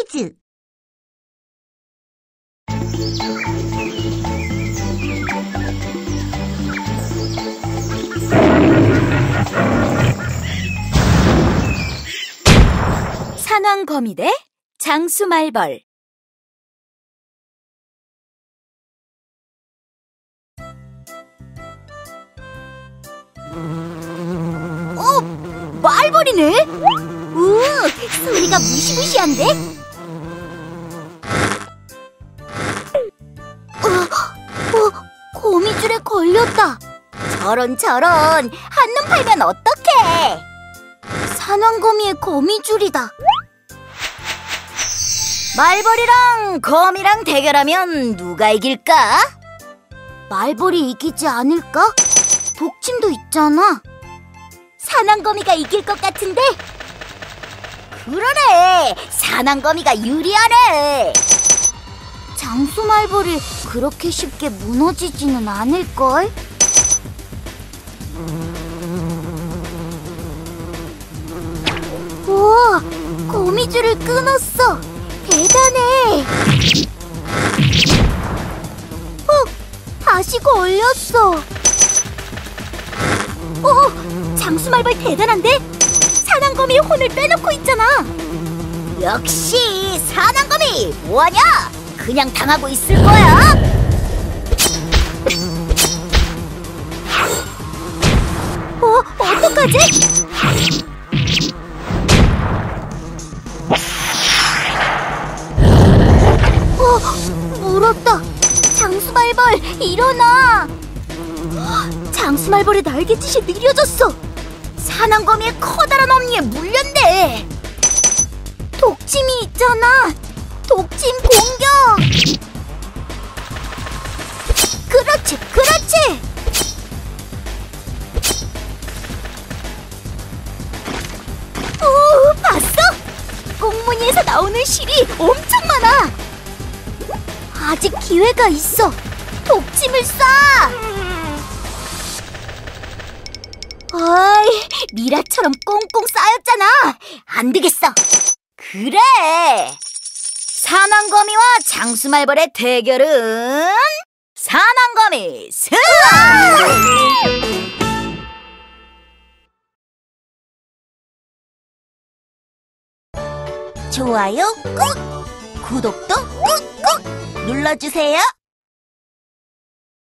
퀴즈. 산왕거미 대 장수말벌. 말벌이네? 소리가 무시무시한데? 거미줄에 걸렸다. 저런 한눈 팔면 어떡해? 산왕거미의 거미줄이다. 말벌이랑 거미랑 대결하면 누가 이길까? 말벌이 이기지 않을까? 독침도 있잖아. 산왕거미가 이길 것 같은데? 그러네! 산왕거미가 유리하네! 장수말벌이 그렇게 쉽게 무너지지는 않을걸? 우와! 거미줄을 끊었어! 대단해! 다시 걸렸어! 장수말벌 대단한데? 산왕거미의 혼을 빼놓고 있잖아. 역시 산왕거미 뭐하냐? 그냥 당하고 있을 거야. 어떡하지? 물었다. 장수말벌 일어나. 장수말벌의 날갯짓이 느려졌어. 산왕거미의 커다란 어미에 물렸네. 독침이 있잖아. 독침 공격. 그렇지. 오, 봤어? 꽁무니에서 나오는 실이 엄청 많아. 아직 기회가 있어. 독침을 쏴. 어이, 미라처럼 꽁꽁 쌓였잖아. 안 되겠어. 그래! 산왕거미와 장수말벌의 대결은 산왕거미 승! 좋아요 꾹! 구독도 꾹꾹 눌러주세요.